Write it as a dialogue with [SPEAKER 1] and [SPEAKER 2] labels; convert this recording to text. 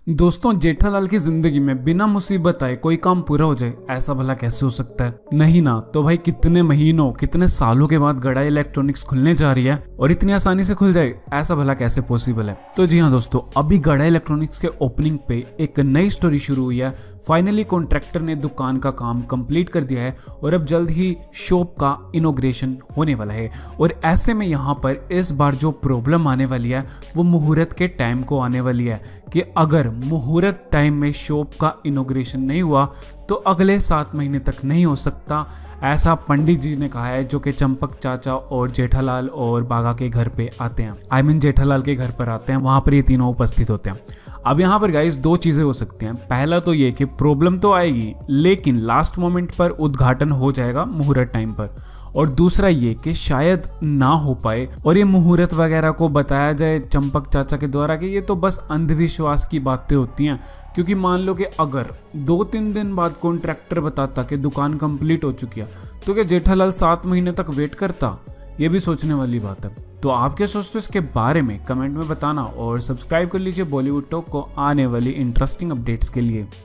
[SPEAKER 1] दोस्तों, जेठालाल की जिंदगी में बिना मुसीबत आए कोई काम पूरा हो जाए, ऐसा भला कैसे हो सकता है? नहीं ना। तो भाई कितने महीनों कितने सालों के बाद गड़ा इलेक्ट्रॉनिक्स खुलने जा रही है और इतनी आसानी से खुल जाए, ऐसा भला कैसे पॉसिबल है? तो जी हाँ दोस्तों, अभी गड़ा इलेक्ट्रॉनिक्स के ओपनिंग पे एक नई स्टोरी शुरू हुई है। फाइनली कॉन्ट्रैक्टर ने दुकान का काम कंप्लीट कर दिया है और अब जल्द ही शॉप का इनॉग्रेशन होने वाला है। और ऐसे में यहाँ पर इस बार जो प्रॉब्लम आने वाली है वो मुहूर्त के टाइम को आने वाली है कि अगर मुहूर्त टाइम में शॉप का इनॉग्रेशन नहीं हुआ तो अगले 7 महीने तक नहीं हो सकता, ऐसा पंडित जी ने कहा है, जो कि चंपक चाचा और जेठालाल और बागा के घर पे आते हैं। आई मीन जेठालाल के घर पर आते हैं, वहां पर ये तीनों उपस्थित होते हैं। अब यहाँ पर गाइस दो चीजें हो सकती हैं। पहला तो ये कि प्रॉब्लम तो आएगी लेकिन लास्ट मोमेंट पर उद्घाटन हो जाएगा मुहूर्त टाइम पर, और दूसरा ये कि शायद ना हो पाए और ये मुहूर्त वगैरह को बताया जाए चंपक चाचा के द्वारा कि ये तो बस अंधविश्वास की बातें होती हैं। क्योंकि मान लो कि अगर 2-3 दिन बाद कॉन्ट्रैक्टर बताता कि दुकान कंप्लीट हो चुकी है तो क्या जेठालाल 7 महीने तक वेट करता? ये भी सोचने वाली बात है। तो आप क्या सोचते हो इसके बारे में कमेंट में बताना और सब्सक्राइब कर लीजिए बॉलीवुड टॉक को आने वाली इंटरेस्टिंग अपडेट्स के लिए।